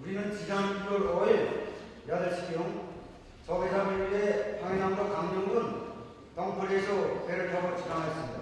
우리는 지난 6월 5일 8시경 적의 잡을 위해 황해남도 강릉군 덩굴에서 배를 타고 출항했습니다.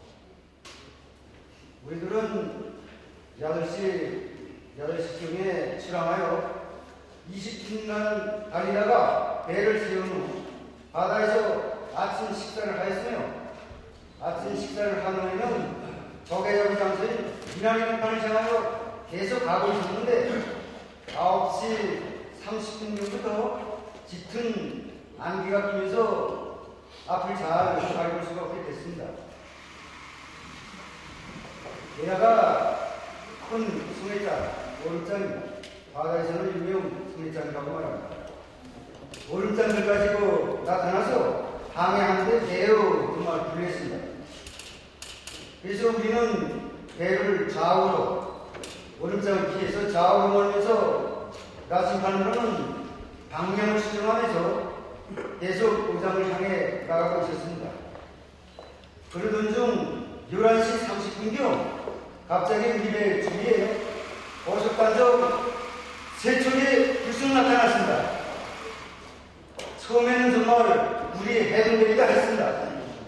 우리들은 8시경에 출항하여 20분간 달리다가 배를 세운 후 바다에서 아침 식사를 하였으며, 아침 식사를 한 후에는 적의 잡을 장소인 미나리간판을 향하여 계속 가고 있었는데 9시 30분경부터 짙은 안개가 끼면서 앞을 잘 밟을 수가 없게 됐습니다. 게다가 큰 소매장, 오름장입니다. 바다에서는 일명 소매장이라고 말합니다. 오름장을 가지고 나타나서 항해하는데 매우 정말 불리했습니다. 그래서 우리는 배를 좌우로, 오름장을 피해서 좌우로 몰면서 나침반으로는 방향을 수정하면서 계속 우장을 향해 나가고 있었습니다. 그러던 중 11시 30분경 갑자기 우리 배 주위에 고속단속 세 척이 불쑥 나타났습니다. 처음에는 정말 우리 해군대기가 했습니다.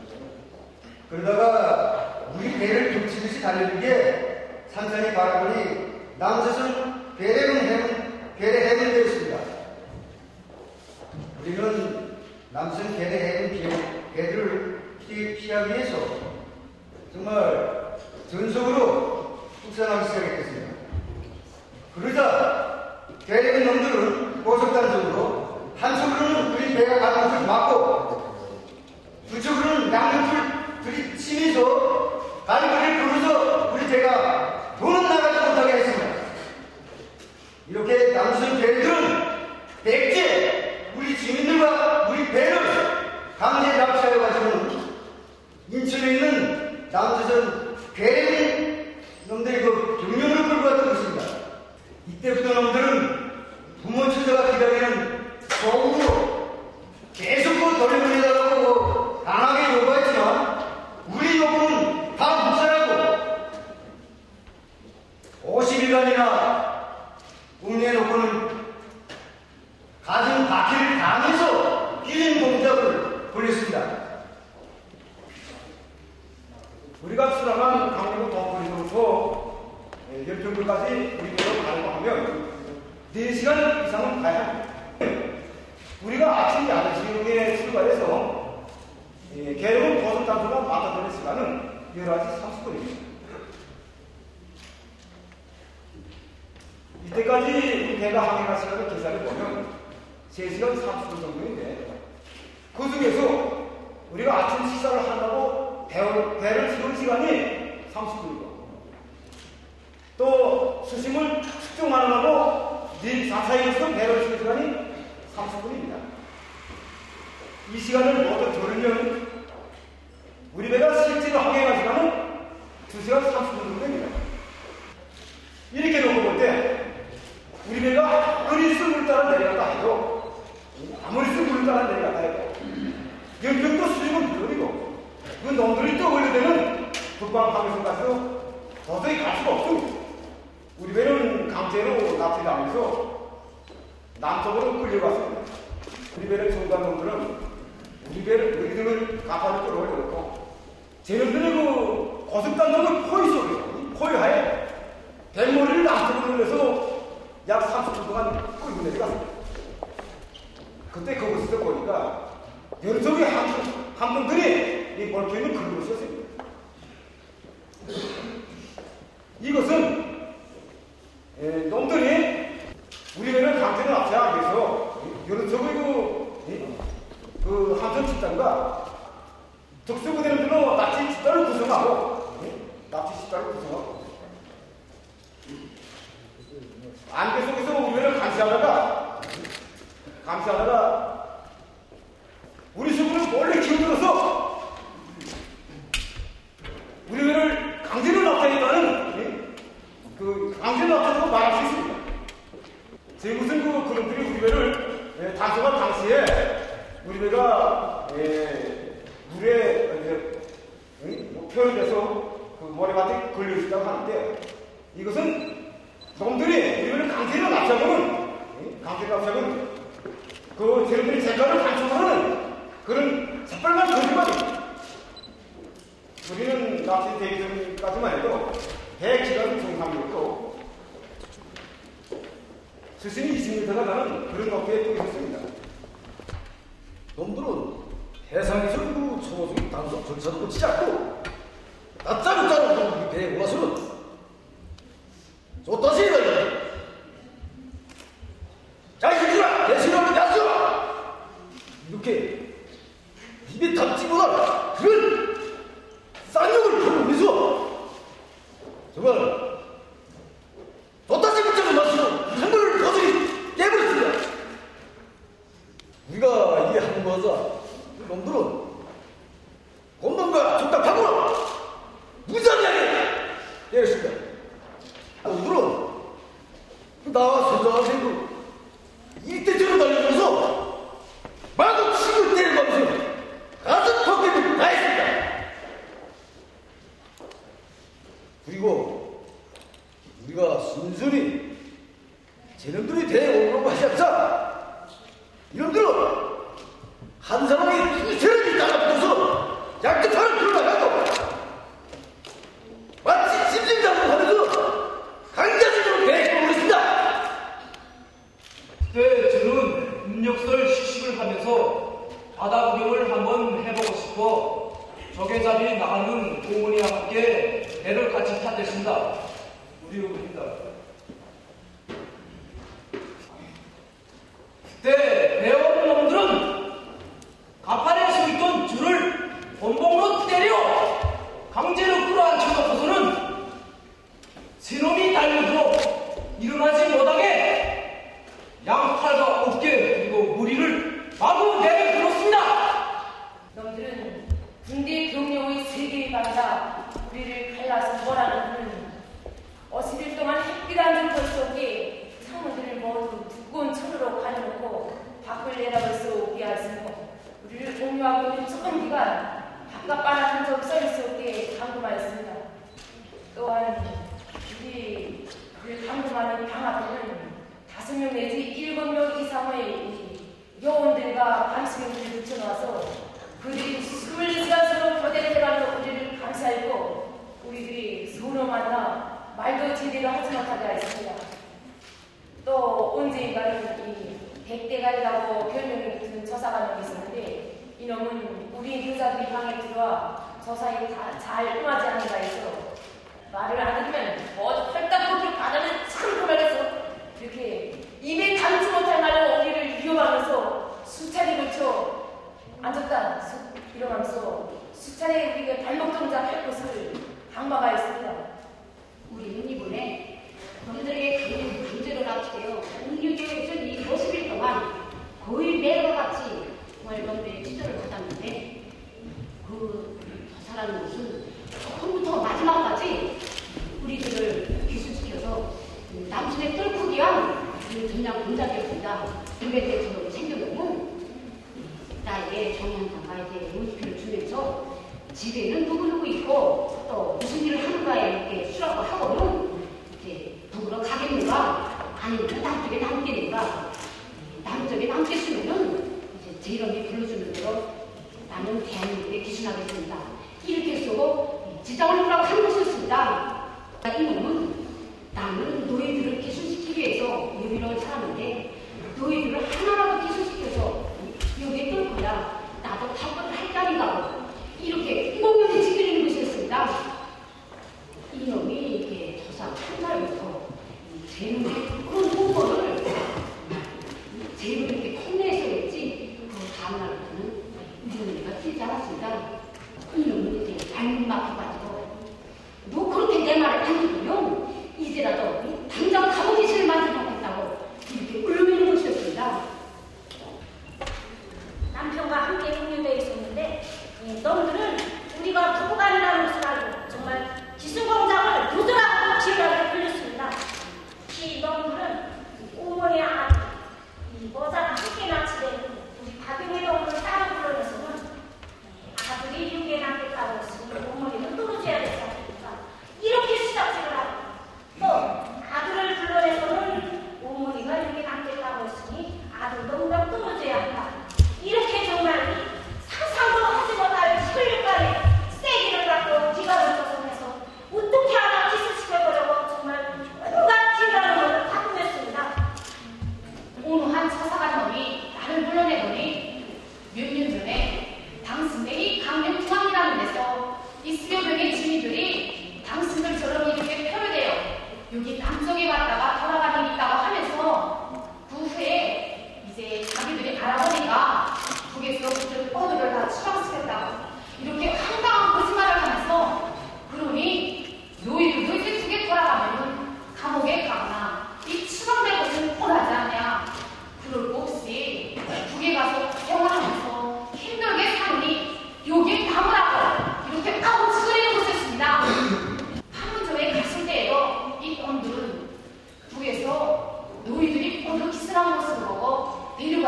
그러다가 우리 배를 겹치듯이 달리는게 산산이 바라보니 남조선 괴뢰 해군대였습니다. 우리는 남조선 괴뢰 해군 배들을 피하기 위해서 정말 전속으로 북선하기 시작했습니다. 그러자 괴뢰군 놈들은 고속단속으로 한쪽으로는 우리 배가 가는 것을 막고 두쪽으로는 양쪽을 치면서 가리비를 부르서 우리 배가 도는 나가지 못하게 했습니다. 이렇게 남순 괴뢰들은 백제 우리 주민들과 우리 배를 강제 납치하여가지고 인천에 있는 남조선 괴뢰군 놈들이 그 경륜을 끌고 왔던 것입니다. 이때부터 놈들은 부모 처자가 기다리는 소음으로 계속 돌려보내달라고 강하게 요구했지만 우리 요구는 다 묵살하고 50일간이나 웅내놓고는 가슴 바퀴를 당해서 뛰는 동작을 벌였습니다. 우리가 출항한 강릉 덩굴에서부터 열평구까지 우리가 가려고 하면 4시간 이상은 가야 합니다. 우리가 아침 8시경에 출발해서 계룡 고속단속과 맞닿는 시간은 11시 30분입니다. 이때까지 우리 배가 항해할 시간을 계산해보면 3시간 30분 정도인데, 그 중에서 우리가 아침 식사를 한다고 배를 세울 시간이 30분이고, 또 수심을 측정하려고 사사이에서 배를 세울 시간이 30분입니다. 이 시간을 모두 들으면 우리 배가 실제로 항해할 시간은 2시간 30분 정도 됩니다. 이렇게 놓고 볼 때 우리 배가 아무리 쑥을 따라 내려갔다 해도, 연평도 수중은 물론이고 그 놈들이 떠올려대는 북방함에서 가서 도저히 갈 수가 없습니다. 우리 배는 강제로 납치당해서 남쪽으로 끌려갔습니다. 우리 배를 청구한 놈들은 우리들을 가파로 끌어올렸고, 쟤네들의 그 고속단속을 포위하에 뱃머리를 남쪽으로 올려서 약 30분 동안 끌고 내려갔습니다. 그때 그곳에서 보니까 여러 쪽의 함정들이 이 벌켜 있는 그릇을 썼습니다. 이것은 놈들이 우리 배를 강제로 납치하기 위해서 여러 쪽의 그 함정 집단과 특수부대들로 납치 집단을 구성하고 안개 속에서 우리 배를 감시하다가 우리 수군을 몰래 기어들어서 우리 배를 강제로 납치하겠다는 강제로 납치하고 말할 수 있습니다. 제 무슨 그놈들이 우리 배를 단속한 당시에 우리 배가 물에 표현돼서 그 모래밭에 걸려있다고 하는데, 이것은 놈들이 우리 배를 강제로 납치하면 그 쟤네들이 재판을 감춰하는 그런 새빨간 거짓말입니다. 우리는 납치 되기 전까지만 해도 대기간 정상이었고 스승이 20m가 가는 그런 어깨에 또 있었습니다. 놈들은 해상에서 청어중이 단속 절차도 거치지 않고 낮자루자루 우리 배에 올라서는 좋다시 이거야. 자, 이들아! 대신하면 야수라! 이렇게 입에 담지 못할 그런 쌍욕을 부르면서 정말 좋다시 붙잡은 맛으로 한물을 거슬이 깨버렸습니다. 우리가 이게 하는 거자 그 놈들은 곰놈과 적답하고 무자비하게 때렸습니다. 놈들은 나와 선정학생도 이때처럼 달리면서 마구 치고 때려가면서 가슴 턱대를 다했습니다. 그리고 우리가 순순히 쟤놈들이 대오려고 하지 않자 이놈들은 한 사람의 두 세력이 따라붙어서 약득하는 불나가고 마치 심심장을 하면서 강자진으로 배행하고 있습니다. 그때 저는 음력설 시식을 하면서 바다 구경을 한번 해보고 싶어 조개잡이 나가는 어머니와 함께 배를 같이 탔습니다. 우리 어머니다. 그때 배운 놈들은 가판에 서 있던 줄을 본봉으로 때려 강제로 끌어앉혀놓고서는 새놈이 달려들어 일어나지 못하게 양팔과 어깨 그리고 무리를 마구 내려들었습니다. 놈들은 군대 병력의 세계에 받아 우리를 갈라서 몰아넣는 그는 50일 동안 햇빛 안전 볼 속에 창문들을 모두 두꺼운 천으로 가려놓고 밖을 내다볼 수 없게 하였으며 우리를 옹료하고 있는 조금 기간 바깥 바람 한점 썰릴 수 없게 감금하였습니다. 또한 우리를 감금하는 방 앞에는 5명 내지 7명 이상의 요원들과 감시병들을 붙여놓아서 그들이 24시간 교대를 해가며 우리를 감시하였고 우리들이 서로 만나 말도 제대로 하지 못하게 하였습니다. 또 언제인가는 이 백대가리라고 별명이 붙은 저사가 놈이 있었는데 이놈은 우리 여자들이 방에 들어와 저사에 잘 응하지 않는가 해서 말을 안 들으면 헐떡벌떡 바다는 참 그말해서 이렇게 입에 담지 못할 말로 우리를 위협하면서 수차례 걸쳐 앉았다 일어나면서 수차례 우리가 발목 동작할 것을 강박하였습니다. 우리는 이번에 놈들에게 강제로 납치되어 옥류교에서 이 50일 동안 거의 매일과 같이 월급에 취조를 받았는데 저 사람은 무슨 처음부터 마지막까지 우리들을 기술시켜서 남순에 뚫고 위한 전략 공작이었습니다. 임대대처럼 챙겨놓고 나에게 정현상과 이제 문표를 주면서 집에는 누구누구 있고 또 무슨 일을 하는가에 이렇게 수락을 하고는 이제 더불어 가겠는가 아니면 남쪽에 남겠는가 남쪽에 남겠으면은 이제 제 이름이 불러주는 대로 나는 대한민국에 기순하겠습니다. 이렇게 쓰고 지장을 하라고 하는 것이었습니다. 이놈은 나는 너희들을 기술시키기 위해서 여기로 살았는데 너희들을 하나라도 기술시켜서 여기에 뜰 거야. 나도 탈것을 할 자리가 이렇게 몽연히 지키는 것이었습니다. 이놈이 이게 조사 한 살부터 쟤는 그런 홍보를 쟤를 이렇게 콩내서 했지 그 다음날부터는 우리가 틀지 않았습니다. 이놈은 이제 발목 막혀가지고 너 그렇게 내 말을 안 들으면 이제라도 당장 감옥에 실을 만들어 놓겠다고 이렇게 울면는 것이었습니다.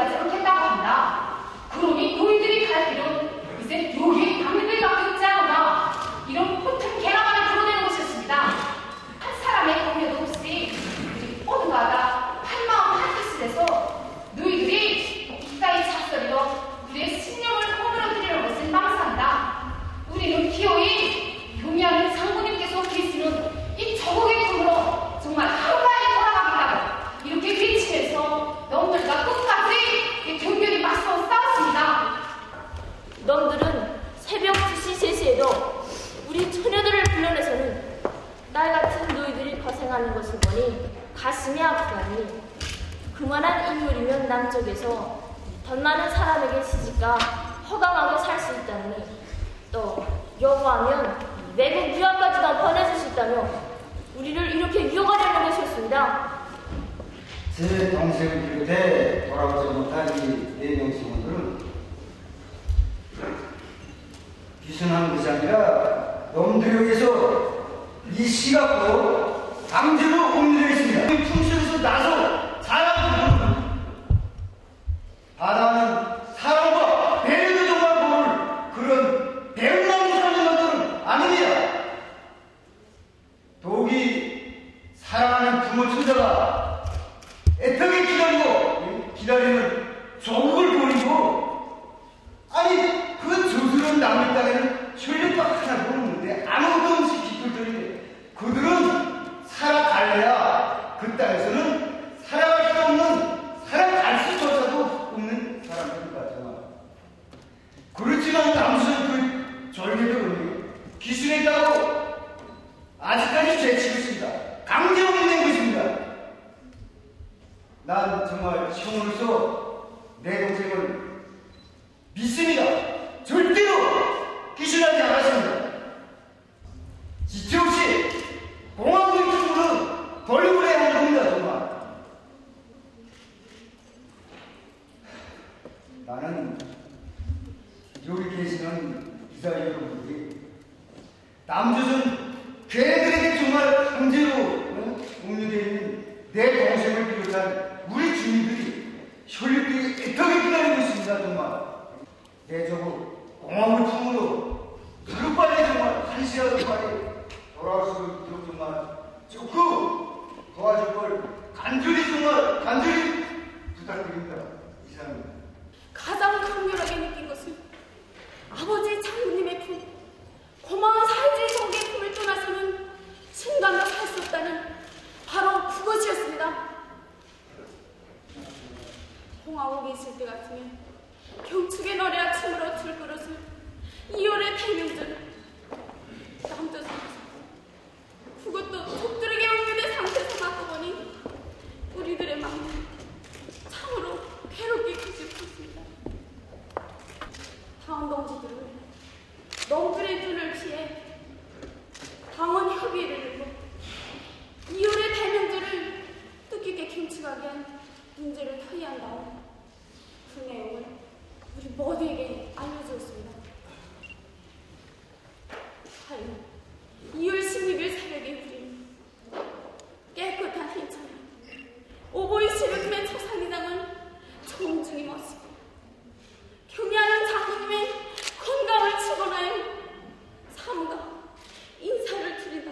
가지 않겠다고 한다. 그러니 너희들이 갈 길은 이제 여기 강릉들밖에 없지 않은가. 이런 호튼 개나마를 불어내는 것이었습니다. 한 사람의 공여도 없이 어느가가 한마음 한뜻을 해서 너희들이 이따위 작설이로 우리의 신념을 허물어뜨리는 것은 망상이다. 우리는 기어이 경의하는 장군님께서 계시는 이 저국의 품으로 정말 하루만에 돌아가겠다고 이렇게 외치면서 놈들과 끝까지 경렬히 맞서 싸웠습니다. 놈들은 새벽 2시 3시에도 우리 처녀들을 불러내서는 딸 같은 너희들이 고생하는 것을 보니 가슴이 아프다니, 그만한 인물이면 남쪽에서 돈 많은 사람에게 시집가 허강하게 살 수 있다니, 또 여부하면 외국 유학까지도 보내줄 수 있다며 우리를 이렇게 유혹하려는 것이었습니다. 제 동생을 비롯해 돌아오지 못한 이 4명 직원들은 귀순한 것이 아니라 놈들에게서 이 시각도 강제로 옮겨져 있습니다. 풍수에서 나서 사람 바다는 사람과 배려도 정말 모를 그런 배은망 사람들은 아닙니다. 독이 사랑하는 부모 천자가 애타게 기다리는 조국을 버리고, 아니 그 저수는 남의 땅에는 혈육박 하나도 없는데 아무것도 없이 깃들들인데 그들은 살아갈래야 그 땅에서는 살아갈 수 없는, 살아갈 수조차도 없는 사람들인가 정말. 그렇지만 남수는 그 절개들은 기술에 있다고 아직까지 죄치고 있습니다. 강제로 있는 것입니다. 난 정말 형으로서 내 동생을 믿습니다. 절대로 기술하지 않았습니다. 지체 없이 공화국의 tru를 돌려보내야 하는 겁니다. 정말 나는 여기 계시는 기자 여러분들이 남조선 걔들에게 정말 강제로 옥류되어 있는 내 동생을 비롯한 우리 주민들이 혈육들이 애타게 기다리고 있습니다. 정말 내 저국 공화국을 품으로 하루빨리 정말 한시라도 빨리 돌아올 수 있도록 정말 조금 도와줄 걸 간절히 정말 간절히 부탁드립니다. 이상입니다. 가장 강렬하게 느낀 것은 아버지 장군님의 품, 고마운 사회주의 정계의 품을 떠나서는 순간도 살 수 없다는 바로 그것이었습니다. 공화국에 있을 때 같으면 경축의 노래와 춤으로 들그릇을 2월의 대명절 남조선에서, 그것도 족들에게 옮겨된 상태에서 맞고 보니 우리들의 마음은 참으로 괴롭게 기죽었습니다. 다운 동지들은 놈들의 눈을 피해 당원 협의를 열고 2월의 대명절을 뜻깊게 경축하게 한 문제를 토의한 다음 그 내용을 우리 모두에게 알려주었습니다. 하여 2월 16일 새벽에 우리는 깨끗한 흰천에 오보이 시르금의 초상이당은 존중이 모시고 경의하는 장군님의 건강을 축원하여 삼가 인사를 드리다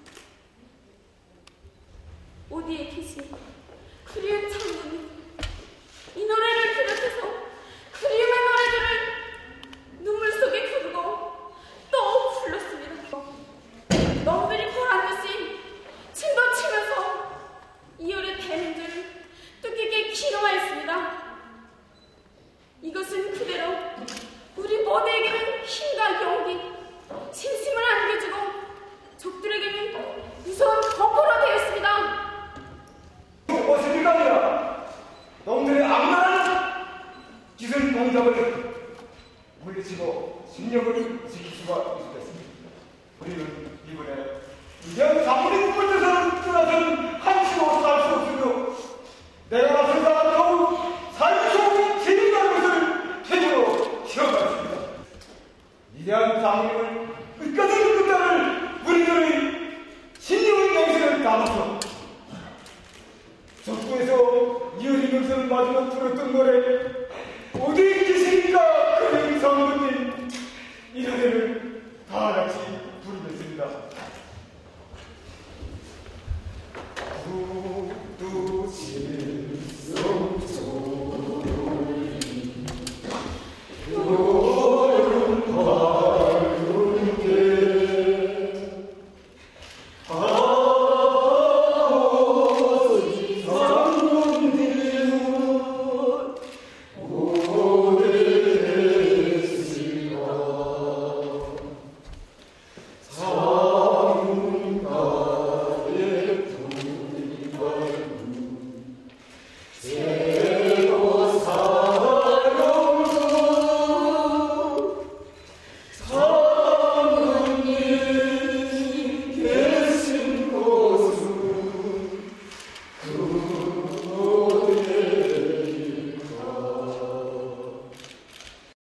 어디에 계신 그리운 장군님, 이 노래를 비롯해서 그리움의 노래들을 눈물 속에 부르고 또 불렀습니다. 놈들이 보란 듯이 춤도 추면서 2월의 대명절을 뜻깊게 기념하였습니다. 이것은 그대로 우리 모두에게는 힘과 용기, 신심을 안겨주고 족들에게는 무서운 공포로 되었습니다. 무엇입니까 아니라 놈들의 악랄한 기술 동작을 물리치고 신념을 지킬 수가 있었습니다. 우리는 이번에 이런 사물의 꿈에서는 떠나서는 한시도 살 수 없으며 내가 생각한 더욱 살수없는 재미난 것을 최초로 시험하였습니다. 위대한 장님을 끝까지 끝까지 우리들의 신념의 명세를 담아서 적부에서 이어진 능선을 마지막 들었던 거래.